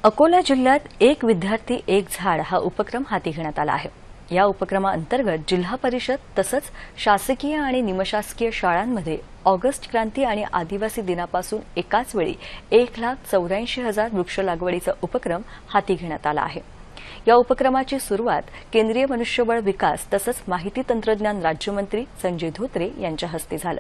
अकोला जिल्ह्यात एक विद्यार्थी एक झाड हा उपक्रम हाती घेण्यात आला आहे। या उपक्रमाअंतर्गत जिल्हा परिषद तसंच शासकीय आणि निमशासकीय शाळांमध्ये ऑगस्ट क्रांती आणि आदिवासी दिनापासून एकाच वेळी 1,84,000 वृक्ष लागवडीचा उपक्रम हाती घेण्यात आला आहे। या उपक्रमाची सुरुवात केंद्रीय मनुष्यबळ विकास तसंच माहिती तंत्रज्ञान राज्यमंत्री संजय धोत्रे यांच्या हस्ते झालं।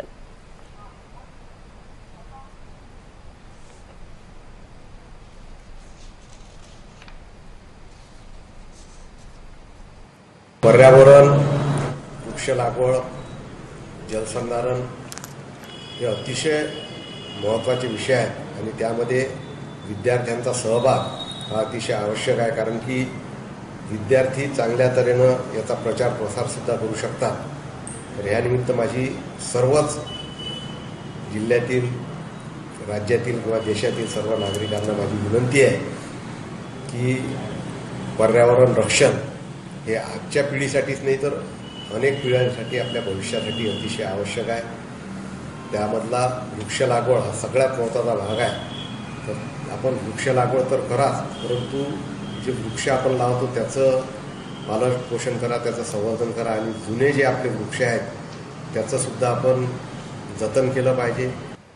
पर्यावरण, वृक्ष लागवड, जलसंधारण हे अतिशय महत्त्वाचे विषय आहेत आणि त्यामध्ये विद्यार्थ्यांचा सहभाग हा अतिशय आवश्यक आहे, कारण की विद्यार्थी चांगल्या तऱ्हेनं याचा प्रचार प्रसार सुद्धा करू शकतात। तर यानिमित्त माझी सर्वच जिल्ह्यातील, राज्यातील किंवा देशातील सर्व नागरिकांना माझी विनंती आहे की पर्यावरण रक्षण हे आजच्या पिढीसाठीच नाही तर अनेक पिढ्यांसाठी, आपल्या भविष्यासाठी अतिशय आवश्यक आहे। त्यामधला वृक्ष लागवड हा सगळ्यात महत्त्वाचा भाग आहे। तर आपण वृक्ष लागवड तर कराच, परंतु जे वृक्ष आपण लावतो त्याचं पालन पोषण करा, त्याचं संवर्धन करा आणि जुने जे आपले वृक्ष आहेत त्याचं सुद्धा आपण जतन केलं पाहिजे।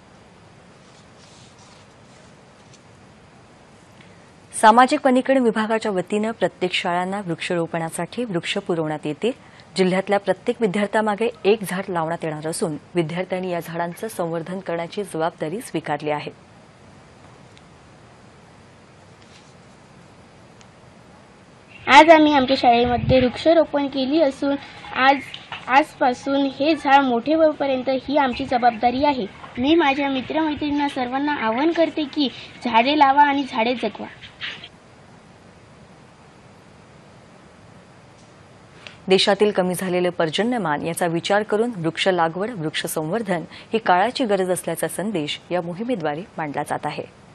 सामाजिक वनीकरण विभागाच्या वतीनं प्रत्येक शाळांना वृक्षरोपणासाठी वृक्ष पुरवण्यात येतील। जिल्ह्यातल्या प्रत्येक विद्यार्थ्यामागे एक झाड लावण्यात येणार असून विद्यार्थ्यांनी या झाडांचं संवर्धन करण्याची जबाबदारी स्वीकारली आहे। आज आम्ही आमच्या शाळेमध्ये वृक्षारोपण केली असून आजपासून हे झाड मोठे होईपर्यंत ही आमची जबाबदारी आहे। मी माझ्या मित्रमैत्रिणींना सर्वांना आवाहन करते की झाडे लावा आणि झाडे जगवा। देशातील कमी झालेले पर्जन्यमान याचा विचार करून वृक्ष लागवड, वृक्ष संवर्धन ही काळाची गरज असल्याचा संदेश या मोहिमेद्वारे मांडला जात आहे।